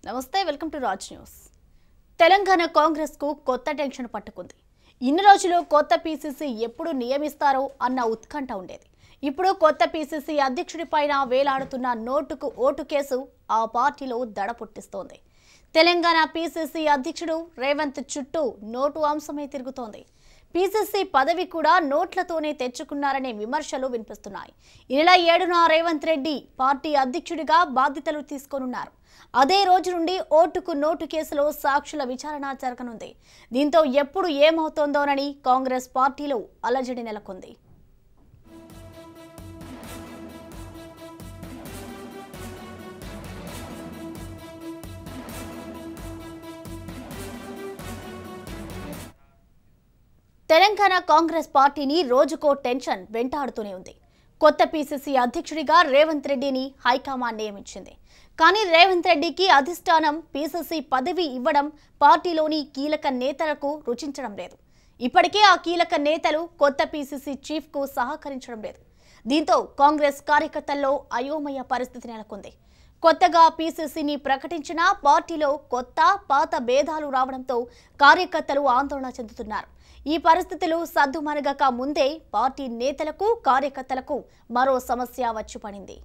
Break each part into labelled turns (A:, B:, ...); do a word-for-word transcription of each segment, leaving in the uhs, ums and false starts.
A: నమస్తే welcome to Raj news. Telangana Congress కు కొత్త టెన్షన్ పట్టుకుంది. ఇన్ని రోజులు కొత్త పీసీసీ ఎప్పుడు నియమిస్తారో అన్న ఉత్కంఠ ఉండేది. ఇప్పుడు కొత్త పీసీసీ అధ్యక్షుడి పైన వేలాడుతున్న నోటుకు ఓటు కేసు ఆ పార్టీలో దడ పుట్టిస్తోంది. తెలంగాణ పీసీసీ అధ్యక్షుడు రేవంత్ చుట్టూ నోటు అంశమే తిరుగుతోంది. పీసీసీ పదవి కూడా నోట్లతోనే తెచ్చుకున్నారనే విమర్శలు వినిపిస్తున్నాయి. ఈ నెల ఏడున రేవంత్ రెడ్డి పార్టీ అధ్యక్షుడిగా బాధ్యతలు తీసుకోనున్నారు. అదే రోజు నుండి ఓటుకు నోటు కేసులో సాక్షుల విచారణ జరగనుంది. దీంతో ఎప్పుడు ఏమవుతోందోనని కాంగ్రెస్ పార్టీలో అలజడి నెలకొంది. తెలంగాణ కాంగ్రెస్ పార్టీని రోజుకో టెన్షన్ వెంటాడుతూనే ఉంది. కొత్త పీసీసీ అధ్యక్షుడిగా రేవంత్ రెడ్డిని హైకమాండ్ నియమించింది. కానీ రేవంత్ రెడ్డికి అధిష్టానం పీసీసీ పదవి ఇవ్వడం పార్టీలోని కీలక నేతలకు రుచించడం లేదు. ఇప్పటికే ఆ కీలక నేతలు కొత్త పీసీసీ చీఫ్ కు సహకరించడం లేదు. దీంతో కాంగ్రెస్ కార్యకర్తల్లో అయోమయ పరిస్థితి నెలకొంది. కొత్తగా పీసీసీని ప్రకటించిన పార్టీలో కొత్త పాత భేదాలు రావడంతో కార్యకర్తలు ఆందోళన చెందుతున్నారు. ఈ పరిస్థితులు సద్దుమణగక ముందే పార్టీ నేతలకు కార్యకర్తలకు మరో సమస్య వచ్చి పడింది.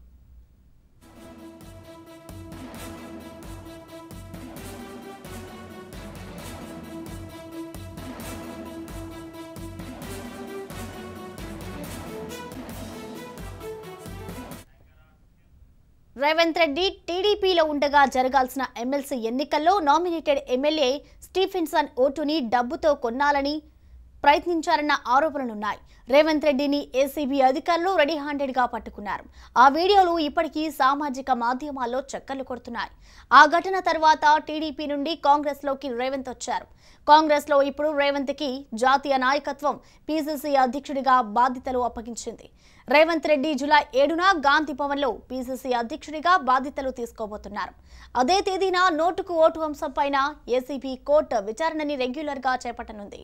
A: రేవంత్ రెడ్డి టీడీపీలో ఉండగా జరగాల్సిన ఎమ్మెల్సీ ఎన్నికల్లో నామినేటెడ్ ఎమ్మెల్యే స్టీఫెన్సన్ ఓటుని డబ్బుతో కొనాలని ప్రయత్నించారన్న ఆరోపణలున్నాయి. రేవంత్ రెడ్డిని ఏసీబీ అధికారులు రెడీ హ్యాండెడ్ గా పట్టుకున్నారు. ఆ వీడియోలు ఇప్పటికీ సామాజిక మాధ్యమాల్లో చక్కర్లు కొడుతున్నాయి. ఆ ఘటన తర్వాత టీడీపీ నుండి కాంగ్రెస్ లోకి రేవంత్ వచ్చారు. కాంగ్రెస్ లో ఇప్పుడు రేవంత్ కి జాతీయ నాయకత్వం పీసీసీ అధ్యక్షుడిగా బాధ్యతలు అప్పగించింది. రేవంత్ రెడ్డి జూలై ఏడున గాంధీ భవన్ లో పీసీసీ అధ్యక్షుడిగా బాధ్యతలు తీసుకోబోతున్నారు. అదే తేదీన నోటుకు ఓటు అంశం పైన ఏసీబీ కోర్టు విచారణని రెగ్యులర్ గా చేపట్టనుంది.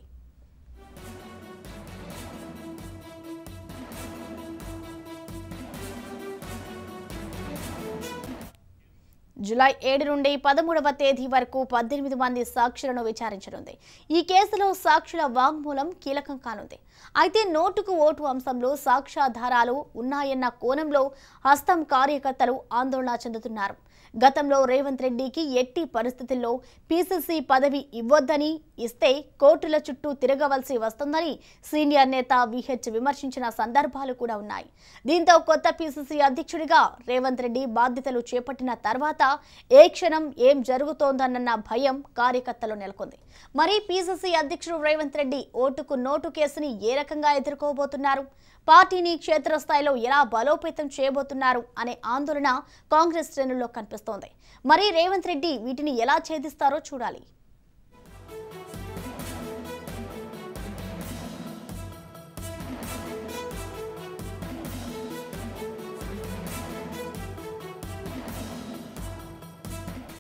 A: జూలై ఏడు నుండి పదమూడవ తేదీ వరకు పద్దెనిమిది మంది సాక్షులను విచారించనుంది. ఈ కేసులో సాక్షుల వాంగ్మూలం కీలకం కానుంది. అయితే నోటుకు ఓటు అంశంలో సాక్ష్యాధారాలు ఉన్నాయన్న కోణంలో హస్తం కార్యకర్తలు ఆందోళన చెందుతున్నారు. గతంలో రేవంత్ రెడ్డికి ఎట్టి పరిస్థితుల్లో పీసీసీ పదవి ఇవ్వొద్దని, ఇస్తే కోర్టుల చుట్టూ తిరగవలసి వస్తుందని సీనియర్ నేత విహెచ్ విమర్శించిన సందర్భాలు కూడా ఉన్నాయి. దీంతో కొత్త పీసీసీ అధ్యక్షుడిగా రేవంత్ రెడ్డి బాధ్యతలు చేపట్టిన తర్వాత ఏ క్షణం ఏం జరుగుతోందన్న భయం కార్యకర్తలు నెలకొంది. మరి పీసీసీ అధ్యక్షుడు రేవంత్ రెడ్డి ఓటుకు నోటు కేసుని ఏ రకంగా ఎదుర్కోబోతున్నారు, పార్టీని క్షేత్రస్థాయిలో ఎలా బలోపేతం చేయబోతున్నారు అనే ఆందోళన కాంగ్రెస్ శ్రేణుల్లో కనిపిస్తోంది. మరి రేవంత్ రెడ్డి వీటిని ఎలా ఛేదిస్తారో చూడాలి.